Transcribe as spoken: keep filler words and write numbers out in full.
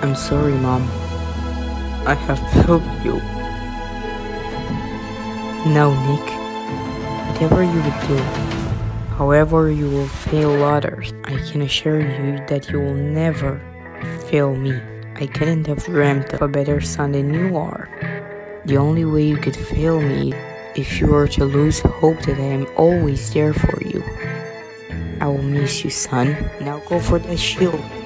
I'm sorry, Mom. I have failed you. No, Nick. Whatever you would do, however you will fail others, I can assure you that you will never fail me. I couldn't have dreamt of a better son than you are. The only way you could fail me if you were to lose hope that I am always there for you. I will miss you, son. Now go for that shield.